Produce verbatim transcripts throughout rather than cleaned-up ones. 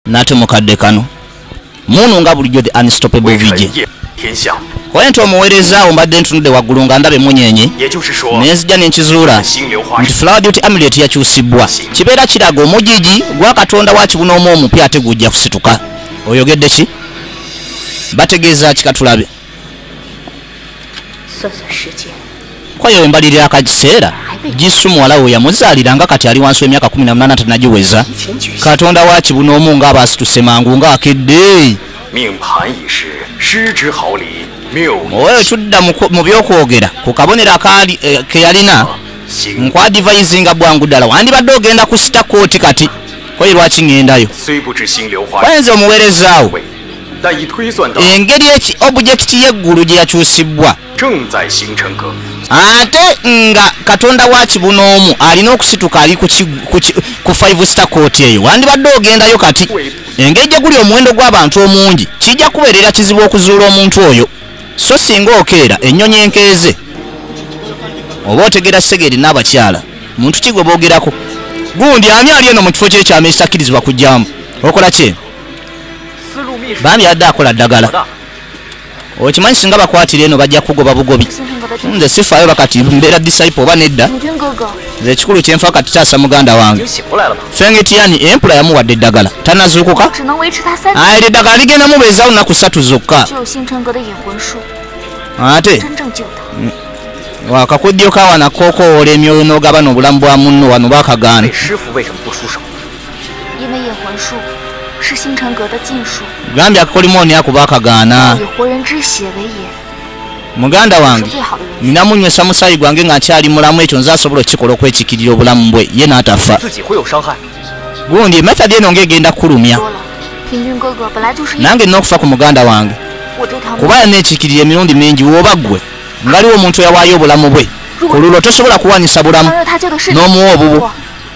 nate mukadde kano munu nga bulijjo the unstoppable vijje kwento omuweerezaawo mbadde ntunudde waggulu nga ndabe munyenye nenzija nenkizuula nti Flaudit Amulet yakyusibwa kibeera kiraga omugigi gwa katonda wa kibunoomu omupya ate gujja kusituka oyogedde ki bategeeza kikatulabe kwayo embalirira akakiseera Jisu muwala we yamuzaalira nga kati ali wansi w'emyaka kumi na munaana tanagiweza katonda wa kibunoomu ng'abaasituse mangu ng'akedde oyo tudda mu byokwogera ku kabonero akaali ke yalina nkwadivayizinga bwangu ddala wandibadde ogenda ku sita kooti kati kwayo lwaki ŋŋendayo kwenze omuweerezaawo engeri eki objekiti y'eggulu gye yakyusibwa ate nga katonda wa kibunoomu alina okusituka ali ku five star court eyo wandibadde ogendayo kati engeri gye guli omuwendo gw'abantu omungi kijja kubeerera kizibu okuzuula omuntu oyo so singa okeera ennyonyi enkeeze oba otegera segeri n'abakyala muntu ki gwe boogerako gundi ani ali eno mu kifo ky'ekyama ekitakkirizibwa kujjamu okola ki bambi adde akola ddagala okimanyi singa bakwatira eno bajja kugoba bugobi nze sifaayo bakati mbeera disciple oba nedda nze ekikulu kyenfa kati taasa muganda wange fengetiani empula yamuwadde eddagala tanazuukuka eri eddagala ligenda mubeezaawo nnaku ssatu zokka ate wakakuddyo kawana kookoowola emyoyo n'ogaba n'obulamu bwa munno wano bakagaana gambye akakolimoni ako bakagaana muganda wange ninamunywesa musaayi gwange nga nkyali mulamu ekyo nze asobola okukikola okwekikirira obulamu bwe ye n'atafa gundi method eno ng'egenda kukulumya nange n'okufa ku muganda wange kuba yaneekikirira emirundi mingi woba ggwe ngaliwo omuntu yawaayo obulamu bwe olulwo tosobola kuwanyisa bulamu n'omuwa obubu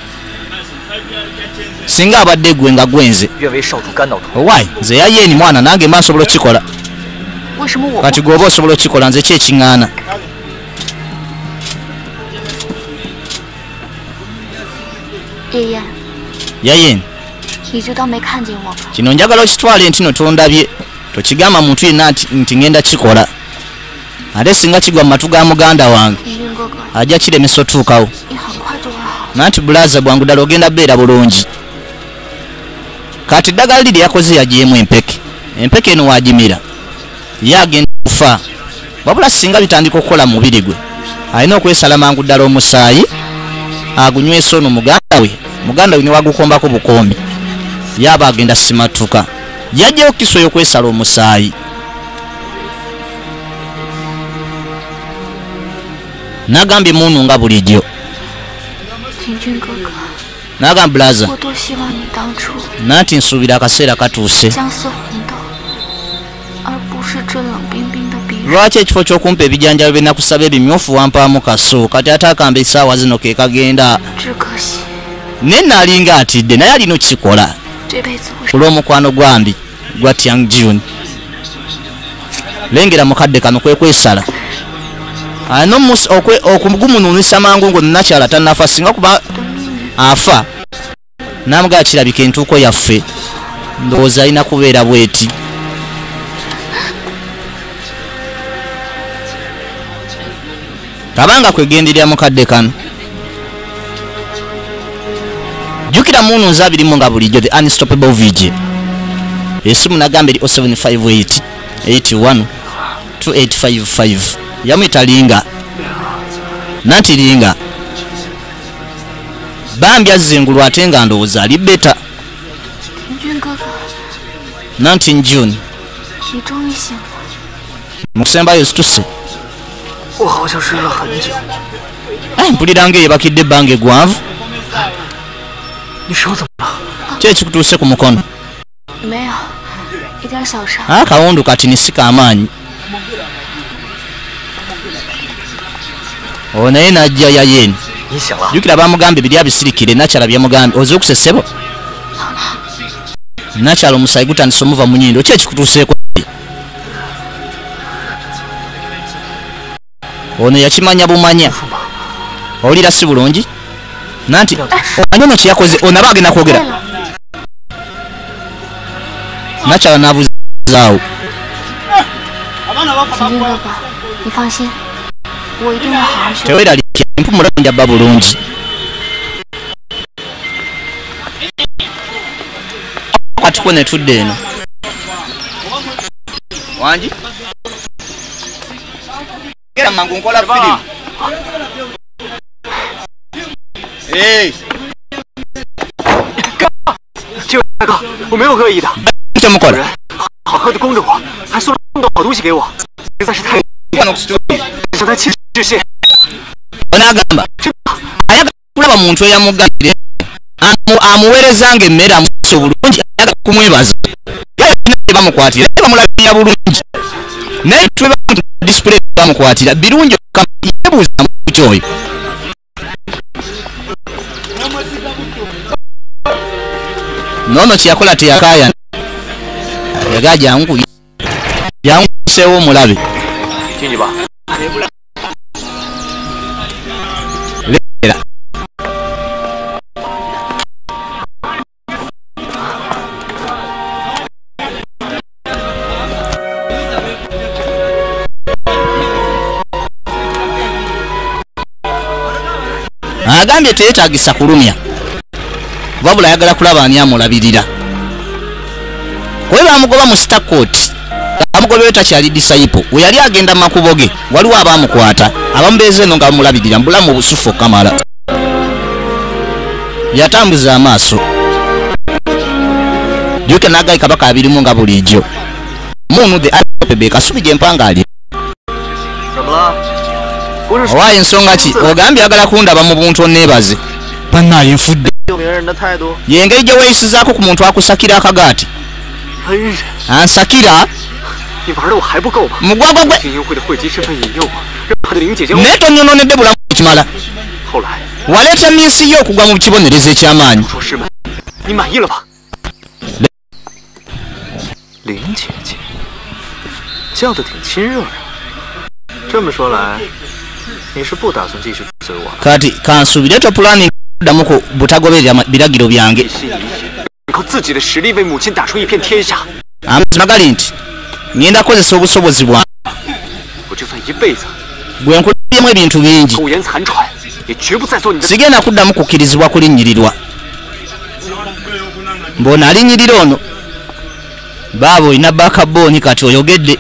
singa abadde gwe nga gwenze owaayi nze yayeeni mwana nange mba nsobola okukikola kati gwoba osobola okukikola nze kyekiŋŋaana yayeeni kino njagala okitwale ntino tondabye tokigamba muntu yenna nti ŋŋenda kikola ate singa kigwa mu matu ga muganda wange ajja kiremesa otuukawo nanti bulaza bwangu ddala ogenda beera bulungi kati ddagala liri yakoze yagyemu empeke empeke eno wagimira ye agenda kufa wabula singa bitandika okukola mu mubiri gwe alina okwesala mangu ddala omusaayi agunywesa ono muganda we muganda we newagukombako bukombi yaba agenda simatuka yajjayo kisoyo okwesala omusaayi nagambye munu nga bulijjo nagamba blaza nanti nsuubira akaseera katuuse lwaki ekifo ky'okumpa ebijanjalo bye nakusaba ebimyufu wampaamu kaso kati ate akamba essaawa zino ke kagenda ne naalinga atidde naye alina okukikola ku lw'omukwano gwambi gwa Tiang June lengera mukadde kano kwe kwesala ano okugumunuunisa mangu ngo nakyala tannafa singa kuba afa namugaa kirabika entuuko yaffe ndowooza alina kubeera bweti kabanga kwegenderera mukadde kano jjukira munu nze abirimu nga bulijjo the unstoppable vijje esimu nagamba eri oh seven five eight eight one two eight five five yamwita linga nanti linga bambi azzingulu ate nga ndowooza ali beta nanti June mukusembayo situse mpulira ng'eyebakidde ebbanga eggwanvu ki ekikutuuse ku mukono akawundu kati nisika amaanyi o naye najja yayeeni jjukira bamugambye biri abisirikire nakyala byamugambye oze okusesebo nakyala omusaayi gutandisa omuva mu nnyindo ki ekikutuuseeko ono yakimanya bumanya owulira si bulungi nanti omanyi ono kyeyakoze ono aba agenda kwogera nakyala nabuzaawo. 陈军哥哥，你放心，我一定会好好学。 teweeraliikira empumula njabba bulungi. Katuko ne tudde eno. Wangi? Gera mangu nkola film. Eh. 这位大哥，我没有恶意的。 Ntya mukola? 好好的供着我，还送了那么多好东西给我，实在是太…… 向他起致谢。 Onagamba ayagala kulaba muntu eyamugambire amuweerezanga emmere amusse bulungi ayagala kumwebaza bamukwatira bamulabirira bulungi naye tweba display bamukwatira birungi yebuuza muki oyo nono kyeyakola teyakaya yagaa jangu janguseewo omulabe 进去吧。 Lera. Agambye teyeetagisa kulumya wabula ayagala kulaba ani amulabirira kwe bamugoba mu Starcourt bamugobeyo takyali disciple we yali agenda makubo ge waliwo abamukwata abamubeeze eno nga bamulabirira mbulamu busufu kamala yatambuza amaaso Duke Nagai kabaka abirimu nga bulijjo munu the alpebe kasubi gyempanga ali owaye ensonga ki ogambye agala kundaba mu buntu onneebaze bannaye nfudde yengeri gye weeyisizaako ku muntu akusakira akagaati ansakira mugwago gwe naye tonyononedde bulamu ekimala waleeta minsi yo okugwa mu kibonerezo eky'amaanyi 林姐姐叫得挺亲热呀。这么说来，你是不打算继续追我？ kati kansubire to planning kuddamu ku butagoberera biragiro byange 靠自己的实力为母亲打出一片天下。 amazima gali nti ngenda kozesa obusobozi bwange 我就算一辈子 gwe nkulabyemu ebintu bingi 苟延残喘，也绝不再做你的。 sigenda kuddamu kukkirizibwa kulinnyirirwa mbona alinnyirira ono baabo olina bakabbooni kati oyogedde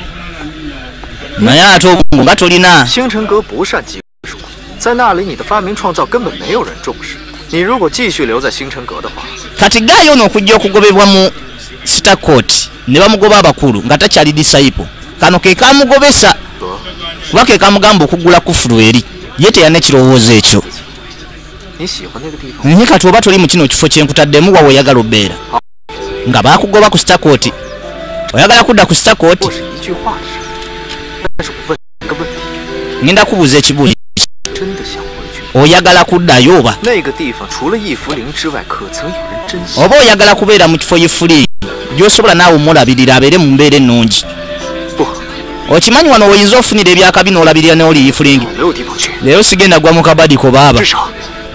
naye ate obungu nga tolina 星辰阁不善技术，在那里你的发明创造根本没有人重视。你如果继续留在星辰阁的话， kati gaayo ono okujja okugobebwa mu Starcourt ne bamugoba abakulu nga takyali disciple kano ke kamugobesa kuba ke kamugamba okuggula kufulu eri ye teyana ekirowoozo ekyo 你喜欢那个地方？ naye kati oba toli mu kino kifo kyenkutaddemu wawe oyagala obeera nga baakugoba ku Starcourt oyagala kudda ku Starcourt 或是一句话的事，但是我问你一个问题， ngenda kubuuza ekibuuzo 真的想回去？ oyagala kuddayo oba 那个地方除了易福林之外，可曾有人珍惜？ oba oyagala kubeera mu kifo yifuli gy'osobola naawe omulabirira abeere mu mbeera ennungi 不， okimanyi wano oyinza ofunira ebyakabi n'olabirira n'oli yifulingi 没有地方去， leero sigenda gwa mu kabadiko baaba 至少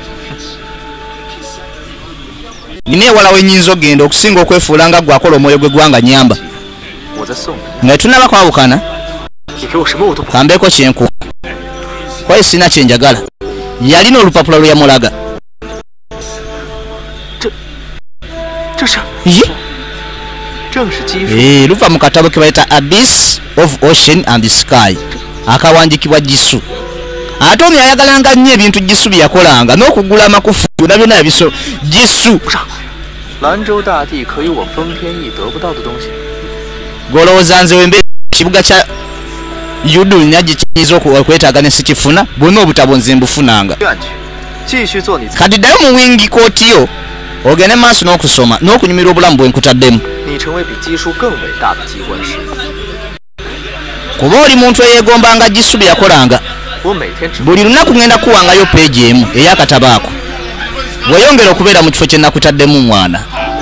nina ewala wenyinza okgenda okusinga okwefuula nga gwakola omwoyo gwe gwanga nyamba 我在送你， nga tunaba kwawukana 你给我什么我都不。 kambeeko kyenku kwaye sina kyenjagala yalina olupapula lwe yamulaga 这是 ye 正是基数。 Eh, luva mu katabo ke bayita Abyss of Ocean and Sky akawanjikibwa Jisu ate ono yayagalanga nnyo ebintu Jisu bye yakolanga n'okugula amakufu byonna byonna yabiso Jisu 不上，兰州大地可有我封天翼得不到的东西。 golowooza nze wembe kibuga kya yudu nyaji kiyinza okwetaaga ne sikifuna bwonna obutabo nze mbufunanga 院去，继续做你自己。 kati ddayo mu wingi kootiyo ogende maaso n'okusoma n'okunyumirwa obulamu bwe nkutaddemu 你成为比基数更伟大的机关师。 kuba oli muntu eyeegombanga Jisu bye yakolanga 我每天只 buli lunaku ngenda kuwangayo peegi emu ey'akatabo ako bweyongera okubeera mu kifo kye nakutaddemu mwana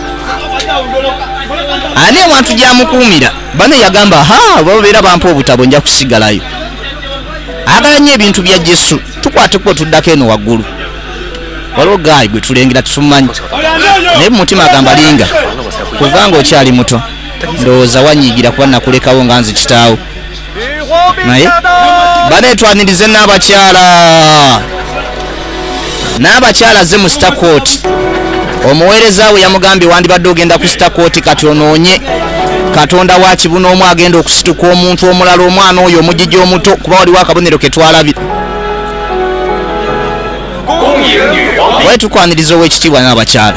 ani ewantu gyamukuumira bano yagamba ha babeera bampa obutabo nja kusigalayo agala nnyo ebintu bya Jisu tukwateko tuddako eno waggulu waliwo gaayi gwe tulengera tutumanyi naye mu mutima agamba linga kubanga okyali muto ndowooza wanyiigira kuba nakulekawo nga nze kitaawo naye baneetwanirize n'abakyala n'abakyala ze mu Starcourt. Omuweereza we yamugambye wandibadde ogenda ku Starcourt kati onoonye Katonda wa kibuno omu agenda okusituka omuntu omulala omwana oyo omugigi omuto kuba waliwo akabonero ke twalabye. Bwe tukwaniriza ow'ekitiibwa n'abakyala.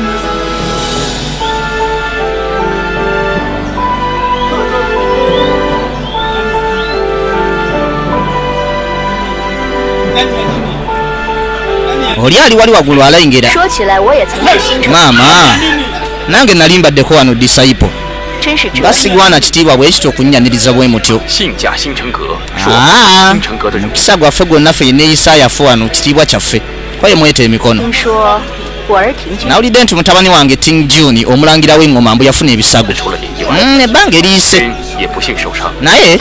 Oli ali wali waggulu alayingira. Maama nange nali mbaddeko wano disciple. Basigwana kitiibwa bwe kityo okunnyaniriza bwe mutyo. Mukisa gwaffe gwonna ffe ne Isaya ffe wano kitiibwa kyaffe. Kwaye mwete emikono. Nawulidde nti mutabani wange Ting June omulangira w'engoma mbu yafuna ebisago. Ebbanga eriise. Naye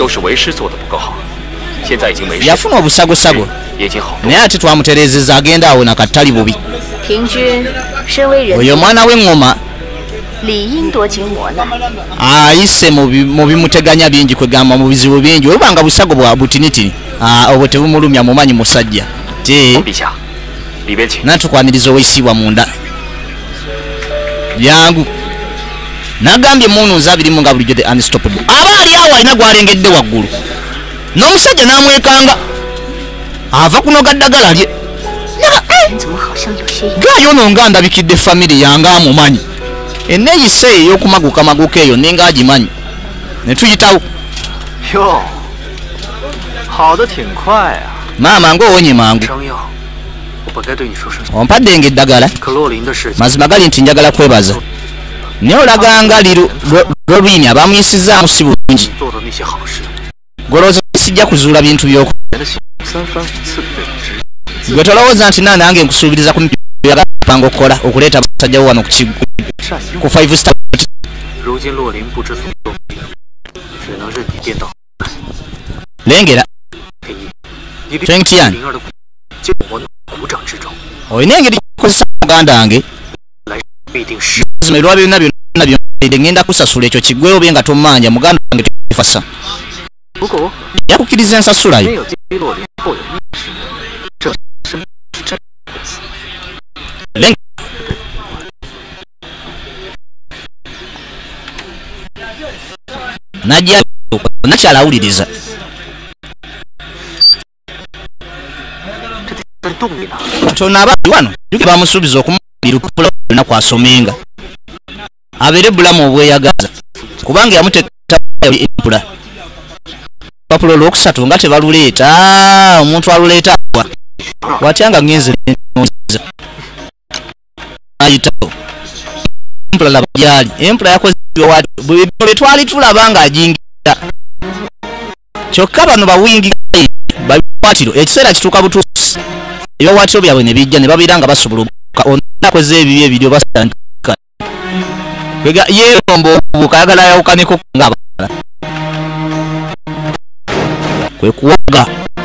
yafuna obusagosago. Naye ate twamutereezezza agenda awo nakatali bubi. Oyo omwana w'engoma ayise mu bimuteganya bingi kwegamba mu bizibu bingi olubanga busago bwa butinitini obwo tebumulumya mumanyi musajja te natukwaniriza ow'ekitiibwa munda yangu nagambye munuuza abirimu nga bulijjo the unstoppable aba ali awo alina gwalengedde waggulu n'omusajja n'amwekanga ava kunoga ddagala lye gayono nga ndabikidde famire yange amumanyi enneeyisa eyo ey'okumaguka maguka eyo nenga agimanyi ne tuyitawo maama ng'owonye mangu ompaddenga eddagala mazima gali nti njagala kwebaza naye olaganga liru lolwini abamuyisizaamu si bulungi golooza sijja kuzuula bintu by'oku gwe tolowooza nti naa nange nkusuubiriza ku mipanga okukola okuleeta abasajjawo wano ku five star lengera Fengtian olina engeri kukozesa muganda wange olwa byonna byonna byonna ngenda kusasula ekyo kiggwewo bye nga tommanja muganda wange tefasa yakukkiriza ensasulayo najja nakyalawuliriza Katonda abali wano bamusuubiza okumulipula olunaku asomenga abeere bulamu obweyagaza kubanga yamuteekaempula papula olwokusatu nga tebaluleeta omuntu aluleeta watyanga ngenze nza ayitawo empula laba gyali empula yakozebwa bwe twali tulaba nga ajingira kyokka bano bawingi babikwatiro ekiseera kituuka butuusi ebiwawaatiro byabwe ne bijja ne babeera nga basobola onakoze ebibi ebiryo basantika kwega yeeromba okubuuka ayagala yawukaneko ng'abalala kwe kuwaga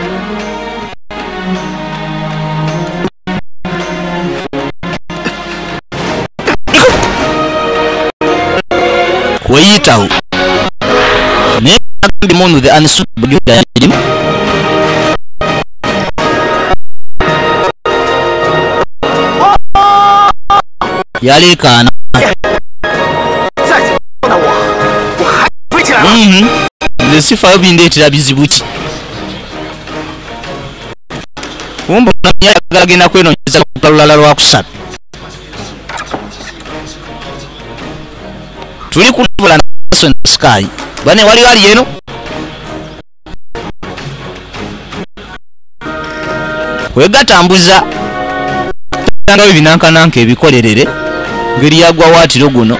kweyitawo naye agambye munu the unsuitable erimu yaleekaana nze sifayo bindeetera bizibu ki kumba yagala agenda kwenonyeza kupula lulala lwakusatu tuli kulivula naso sky bane wali wali eno kwegatambuza tangayo binankananka ebikolerere ngeri yagwa waatiro guno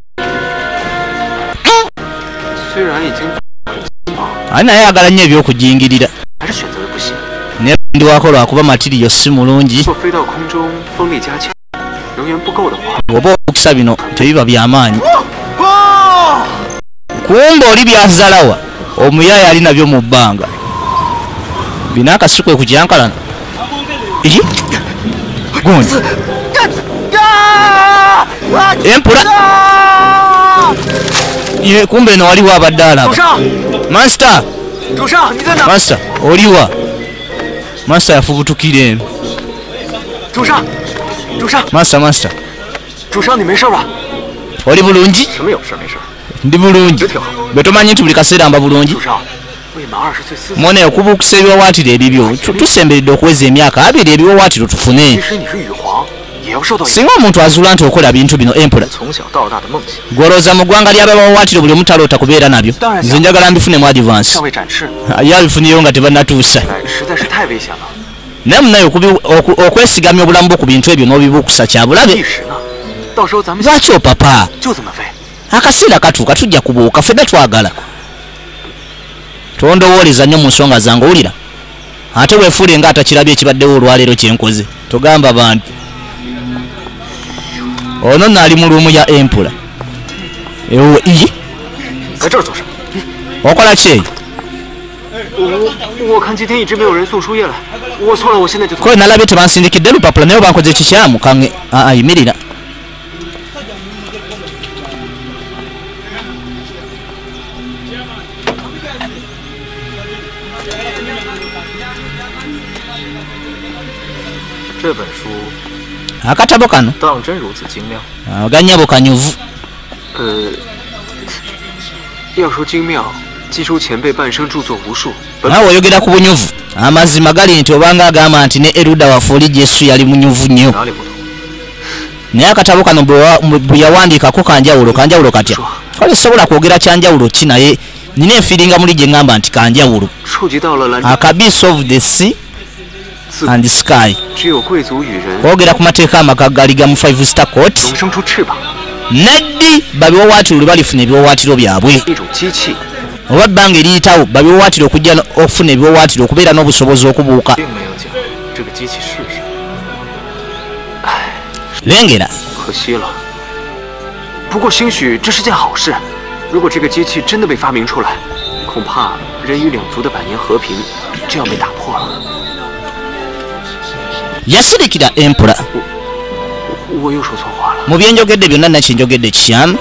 ani naye ayagala nnyo ebyokujingirira naye ndi wako lwakuba matiriyo si mulungi oba okukisa bino tebiba byamaanyi kumba oli byazalawa omuyaya ali nabyo mu bbanga binakasikwe kukyankalana eki gundi empula ye kumbe no waliwo abadde alaba. 主上， Master 主上，你在哪？ Master oliwa. Master yafubutukira eno. 主上，主上， Master Master 主上，你没事吧？ oli bulungi? 什么有事没事？ Ndi bulungi. 这挺好。 Bwe tomanyi nti buli kaseera mba bulungi? 主上，未满二十岁私。 Mwone okubuukusa ebiwawaatiro ebibyo tusemberedde okuweza emyaka abiri ebiwawaatiro tufune. 即使你是羽皇，也要受到。 Singa omuntu azuula nti okola bintu bino Emperor. 从小到大的梦想。 Gwolooza mu ggwanga ly'abawawaatiro buli omu taloota kubeera nabyo. Nze njagala mbifune mu advance. 尚未展示， Ye abifunireyo nga tebannatuusa. 实在是太危险了。 naye munaye okwesigamya obulamu bwo ku bintu ebyo n'obibuukusa kya bulabe. 一时呢，到时候咱们 Lwaki opapa? 就这么飞。 Akaseera katuuka tujja kubuuka ffenna twagala. Tondowooleza nnyo mu nsonga zange owulira. Ate weefuule nga atakirabye ekibaddewo olwaleero kyenkoze. Togamba bantu. Ono nno ali mu luumu ya Emperor. Ewo iye. 在这儿做什么？ Okola ki? 我我看今天一直没有人送输液来，我错了，我现在就。 Ko nalabye tebansindikidde lupapula naye bankoze kikyamu kange ayimirira. 这本书 Akatabo kano 当真如此精妙？ aganyabo kanyuvu. 呃，要说精妙，记收前辈半生著作无数。 Naawe oyogera ku bunyuvu. Amazima gali nti obanga agamba nti ne Eruda waffe oli Yesu yali munyuvu nnyo. 哪里不同？ Naye akatabo kano bwe yawandiikako kanjawulo kanjawulo katya? Kale sobola kwogera kyanjawulo ki naye nina enfiiringa muli gye ngamba nti kanjawulo. 触及到了蓝。 Akabiss of the sea and sky. 只有贵族与人 Kwogera ku mateeka amakagali ga mu five star court. 能生出翅膀， Neddi babiwawaatiro lwe balifuna ebiwawaatiro byabwe. 一种机器， Oba bbanga eriyitawo babiwawaatiro okujja okufuna ebiwawaatiro okubeera n'obusobozi okubuuka. 并没有讲这个机器是什么。唉， Lengera. 可惜了。不过兴许这是件好事。如果这个机器真的被发明出来，恐怕人与两族的百年和平就要被打破了。 Yasirikira Emperor. 我又说错话了。 Mu byenjogedde byonna nakyenjogedde kikyamu.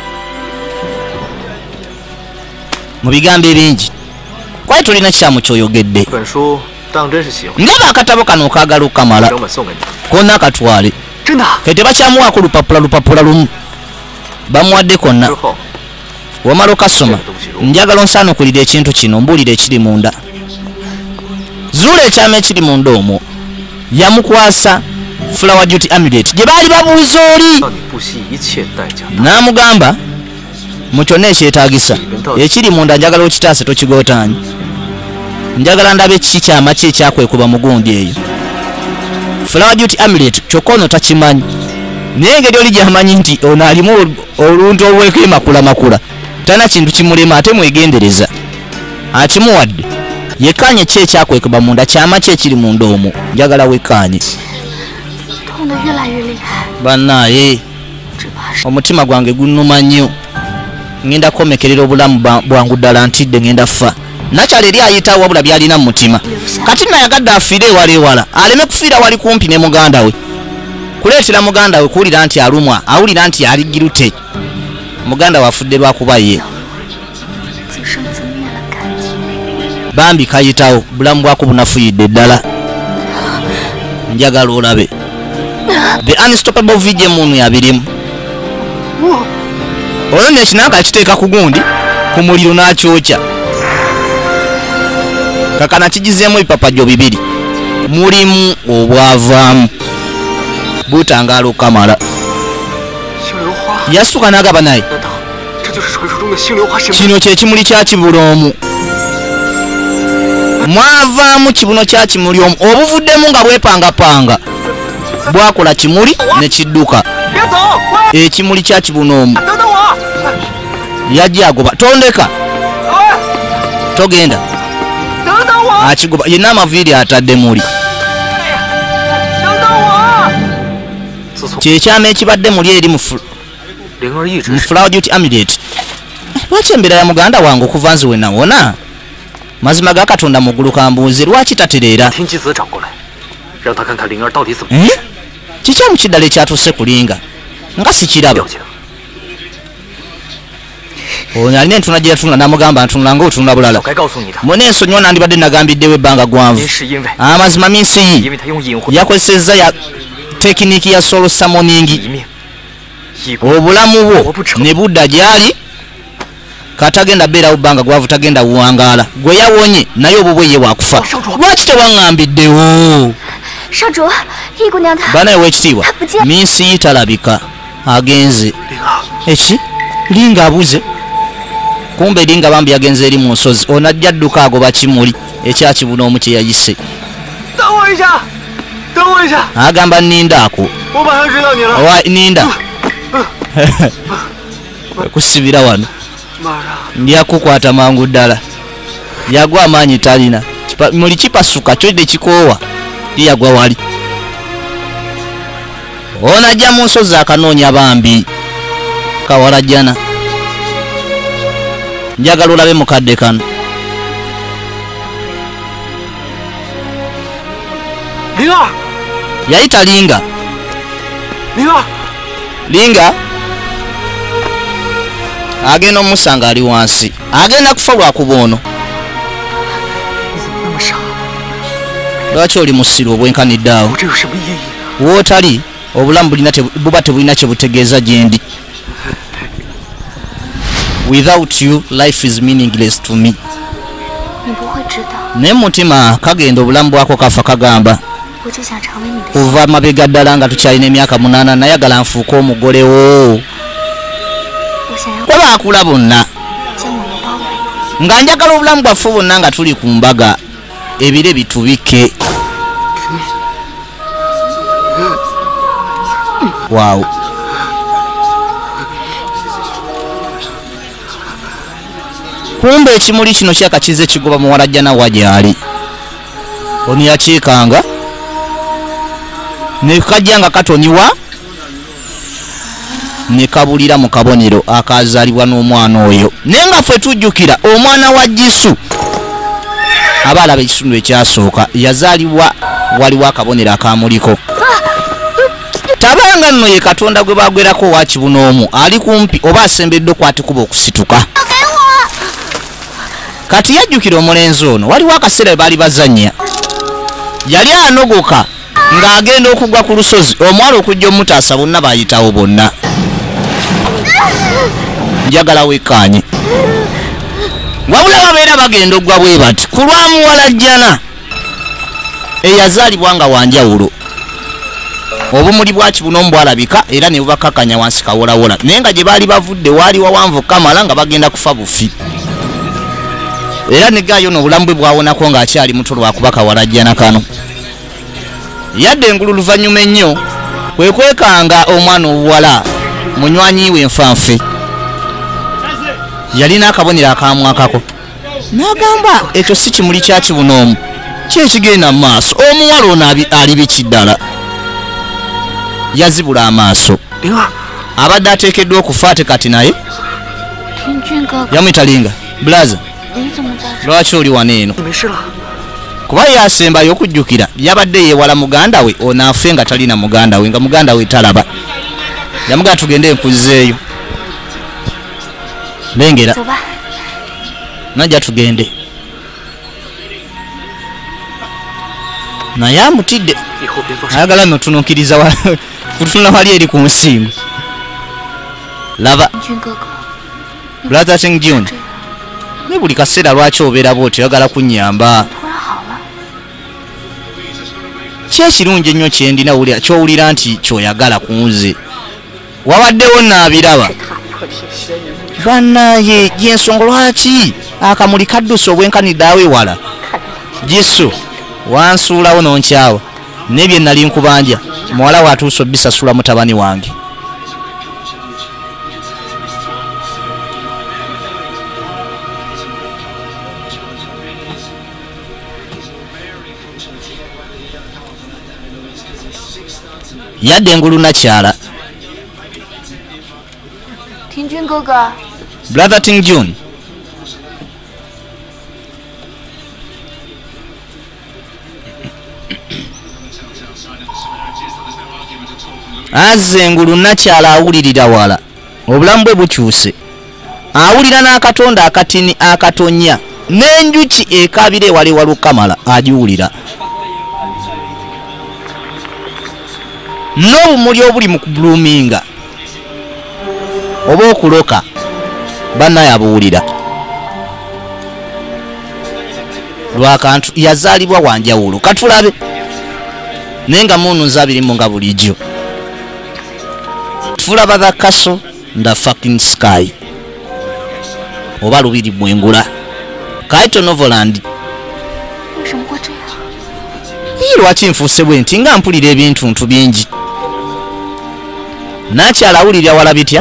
Mu bigambo ebingi. Kwali tolina kikyamu ky'oyogedde. 本书当真是喜欢， Ndaba akatabo kano okaagala okukamala. 整本送给你。 Konna akatwale. 真的？ Kati tebakyamuwaako lupapula lupapula lumu. Bamuwadde konna. 之后 Wamala okasoma. Njagala onsaanukulira ekintu kino mbuulira ekiri munda. Zuula ekyama ekiri munda omwo. Yamukwasa Flower Duty Amulet gye baali babuuza oli. 让你不惜一切代价。 N'amugamba mu kyonna ekyetaagisa ekiri munda njagala okitaase tokigootaanye. Njagala ndabe kiki kyama ki ekyakwekuba mu gundi eyo. Flower Duty Amulet kyokka ono takimanyi. Naye engeri oli gy'amanyi nti ono alimu oluntu olw'eko makula makula. Tana kintu kimulema ate mwegendereza. Akimuwadde. Yekkaanye ki ekyakwekuba munda kyama ki ekiri munda omwo. Njagala wekkaanye. 痛得越来越厉害， Bannaaye 只怕是 omutima gwange gunnuma nnyo. Ngenda kukomekerera obulamu bwangu ddala ntidde ngenda ffa. Nakyala eri ayitawo wabula byalina mu mutima. Kati nayagadde afiire ewala ewala aleme kufiira wali kumpi ne muganda we. Kuleetera muganda we kuwulira nti alumwa awulira nti aligirute. Muganda we afudde lwakuba ye. 自生自灭了感觉。 Bambi kayitawo bulamu bwako bunafuyidde ddala. Njagala olabe. The Unstoppable Vigye munu yabirimu. Olwo n'ekinanga akiteeka ku gundi ku muliro n'akyokya. Kakana kigizeemu ebipapajjo bibiri. Mulimu obwavaamu. Butangaala okukamala. 星流花？ Yassuka n'agaba naye. 难道这就是传说中的星流花神？ Kino kye kimuli kya kibula omu. Mwavaamu kibuno kya kimuli omu obuvuddemu nga bwepangapanga. Bwakola kimuli ne kidduka. 别走！ Ekimuli kya kibuno omu. 等等我！ Yajja agoba. Tondeka. Togenda. 等等我！ Akigoba. Yenna amaviiri atadde muli. 等等我！自从 Kyekyama ekibadde muli eri mu 灵儿一直 Flower Duty Amulet. Lwaki embeera ya muganda wange okuva nze we nawona? Mazima ga Katonda mu ggulu kambuuze lwaki tatereera? 天机子找过来，让他看看灵儿到底怎么 Eh? Kikyamu kiddala ekyatuuse kulinga nga sikiraba. 了解了。 ono alina entuna gye yatunula n'amugamba ntunula ng'otunula bulala mune ensonyiwa nandibadde nagambiddewo ebbanga gwanvu amazima minsi yi yakozesezza ya tekiniki ya solo summoning obulamu bwo ne budda gyali katagenda beerawo bbanga gwavu tagenda wuwangaala gwe yawonye naye obwo bwe ye wakufa lwaki tewaŋŋambiddewo banaye w'ekitiibwa minsi yi talabika agenze eki linga abuze kumbe linga bambi yagenze eri mu nsozi onajja adduka agoba kimuli ekyakibuna omu kye yayise agamba nnindaako owa ninda kusibira wano ndyakukwata mangu ddala yagwa amaanyi talina muli kipasuka kyodde kikoowa liyagwa wali onajja mu nsozi akanoonya bambi kawalajjana njagala olabe mukadde kano yayita linga linga agenda omusanga ali wansi agenda kufa lwakuba ono lwaki oli musiru obwenkaniddeawo wootali obulamu buba tebulina kyebutegeeza gyendi without you life is meaningless to me naye mutima kagenda obulamu bwako kafa kagamba kuva mabega ddala nga tukyalina emyaka munaana nayagala nfuuka omugole wo tebaakula bonna nga njagala obulamu bwaffe bwonna nga tuli ku mbaga ebire bitubike waawo kumbe ekimuli kino kyakakize kigoba muwalajjana wagyali ono yakiikanga nekajja nga katoniwa nekabulira mu kabonero akazaalibwa n'omwana oyo naye nga ffe tujjukira omwana wa Jisu aba alaba ekitundu ekyasooka yazaalibwa waliwo akabonero akamuliko tabanga nno ye Katonda gwe bagwerako wakibuna omu ali kumpi oba asembedde okwatikuba okusituka kati yajjukira omulenzi ono waliwo akaseera bwe baali bazannya yali anogoka ng'agenda okugwa ku lusozi omuwala okujja omutaasa bonna bayitawo bonna njagala wekkaanye wabula babeera bagenda oggwa bwe bati ku lwa muwalajjana eyazaalibwa nga wanjawulo obumuli bwakibuna omu bwalabika era ne bubakkakkanya wansi kawolawola naye nga gye baali bavudde waali wawanvu kamala nga bagenda kufa bufi era negaayo n'obulamu bwe bwawonako ng'akyali muto lwakuba kawalajjana kano yadde engulu luvannyuma ennyo kwe kwekanga omwana obuwala munywanyi we nfanfe yalina akabonero akamwakako n'agamba ekyo si kimuli kyakibuna omu kyekigenda mu maaso omuwala ono ali bikiddala yazibula amaaso abadde ateekeddwa okufa ate kati naye yamwita linga blaza lwaki oli wano eno kuba yasembayo okujjukira yabadde yeewala muganda we onaafe nga talina muganda we nga muganda we talaba yamugala tugende enkuzeeyo lengera najja tugende naye amutidde ayagala notunuukiriza kutunula wali eri ku nsingo laba brother Tingjun ne buli kaseera lwaki obeera bwoti oyagala kunnyamba kyekirungi ennyo kyendina kyowulira nti kyoyagala ku nze wabaddewo naabiraba bannaye gyensonga lwaki akamuli kaddusa obwenkanidde awewala Jisu wansuulawo nonkyawa nebye nali nkubanja muwala watuusa obisasula mutabani wange yadde engulu nakyala Tingjun哥哥 brother Tingjun azze engulu nakyala awulirira wala obulamu bwe bukyuse awulira n'akatonda akatini akatonya n'enjuki ekabire wali walukamala agiwulira n'obumuli obuli mu kubuluminga oba okuloka bannaye abuwulira lwakantu yazaalibwa wanjawulo katulabe naye nga munuza abirimu nga bulijjo tulaba the castle nda fucking sky oba lubiri mwengula kaito novoland iyi lwaki nfuuse bwe nti nga mpulira ebintu ntu bingi nakyala awulirya wala bitya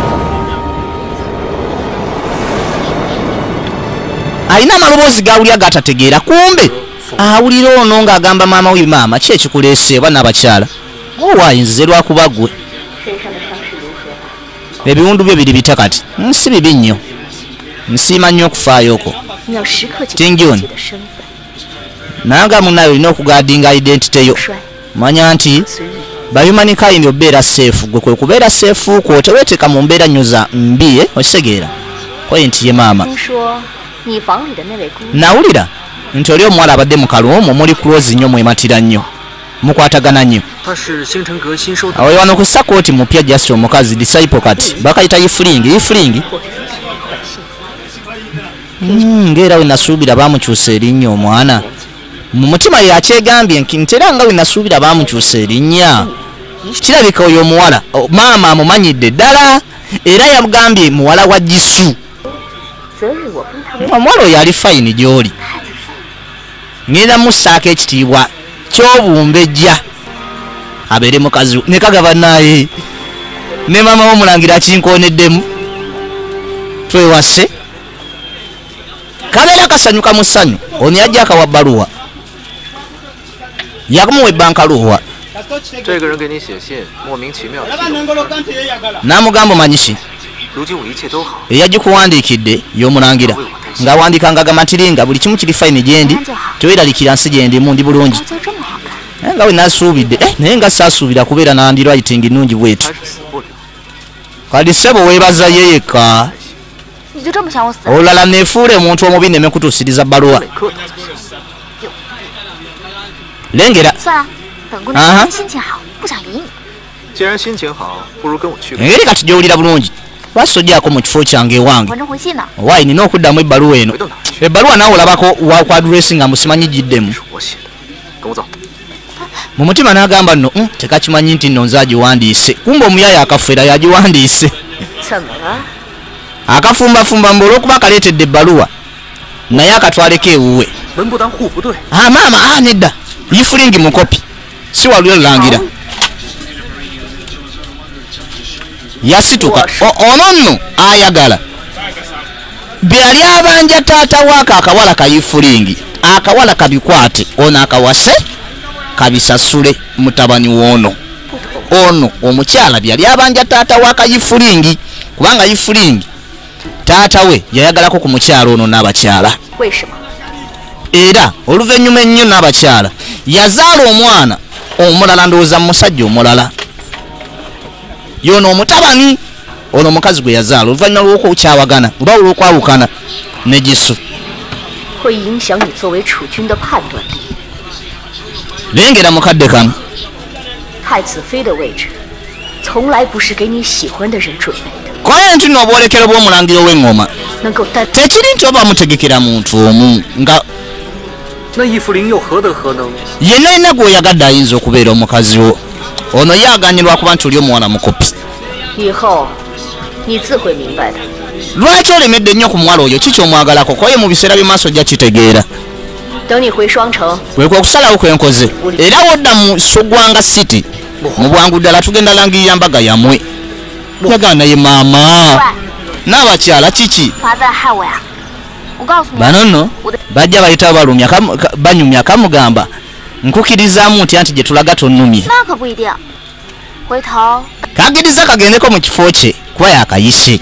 alina amaloboozi gawulya gatategeera kumbe awulira ono ng'agamba maama wi maama ki ekikuleese oba n'abakyala owayinzize lwakuba ggwe ebiwundu byo biri bita kati nsi bibi nnyo nsiima nnyo okufaayoko tingyoni nanga munayo olina okugaadinga identity yo manya nti bahumankind obeera seefu gwe kwe kubeera seefu kwo teweeteeka mu mbeera nnyo za mbi okitegeera point ye maama nawulira nti oli omuwala abadde mu kalwomu muli close nnyo mwematira nnyo mukwatagana nnyo awo wano ku sakooti mupya just omukazi disciple kati bakayita yifulingi yifulingi ng'era we nasuubira baamukyusa erinnya omwana mu mutima yakyegambye ntera nga we nasuubira baamukyusa erinnya kirabika oyo omuwala maama amumanyidde ddala era yamugambye muwala wa Jisu omuwala oyo ali fayini gy'oli ngenda mussaako ekitiibwa ky'obumbejja abeere mukazi ne kagaba naye ne maama w'omulangira kinkoneddemu twewase kabeera kasanyuka mu ssanyu ono yajja akawa bbaluwa yakumuwa ebbanka luwa n'amugamba omanyiki eyagikuwandiikidde y'omulangira ng'awandiikanga gamatiringa buli kimu kiri fayini gyendi teweeralikira nsi gyendimu ndi bulungi nga we nasuubidde naye nga saasuubira kubeera nandirwayitingi nnungi bwetu kadi ssebo weebaza ye yekka olulala neefuula omuntu omubi nemekutuusiriza bbaluwa lengera engeri kati gy'owulira bulungi lwaki tojjaako mu kifo kyange ewange owaayi nina okuddamu ebbaluwa eno ebbaluwa naawe olabako wakwa adresi nga musimanyi giddemu mu mutima n'agamba nno tekakimanyi nti nno nze agiwandiise kumba omuyaya akafeera yagiwandiise akafumbafumba mbu olw'okuba akaleetedde ebbaluwa naye akatwaleko ewuwe maama nedda yifulingi mukopi si walwe lulangira yasituka ono nno ayagala byali abanja taata waaka akawala kayifulingi akawala kabikwate ono akawase kabisasule mutabani woono ono omukyala byali abanja taata waaka yifulingi kubanga yifulingi taata we yayagalako ku mukyala ono n'abakyala era oluvannyuma ennyo n'abakyala yazaala omwana omulala ndowooza musajja omulala yono omutabani ono omukazi gwe yazaala oluvannyuma lw'okukyawagana oba olw'okwawukana ne Jisu lengera mukadde kano koye nti n'obwolekero bw'omulangiro w'eŋŋoma tekiri nti oba mutegekera muntu omu nga yenna yenna gw'oyagadde ayinza okubeera omukazi wo ono ye aganyirwa kuba nti oli omuwala mukopi lwaki olemedde nnyo ku muwala oyo kiki omwagalako koye mu biseera by'emaaso ojja kitegeera kwekwe okusalawo kwenkoze era wodda mu Sogwanga City mu bwangu ddala tugenda langirira mbaga yamwe yagana ye maama n'abakyala kiki bano nno bajja bayita balumya banyumya kamugamba nkukirizaamu ntya nti gye tulaga tonnumye kagiriza kagendeko mu kifo kye kuba yakayise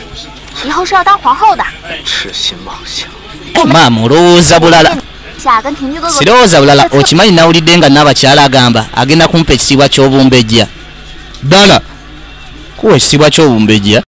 maama olowooza bulala sirowooza bulala okimanyi nawulidde nga n'abakyala agamba agenda kumpa ekitiibwa ky'obumbejja ddala kuwa ekitiibwa ky'obumbejja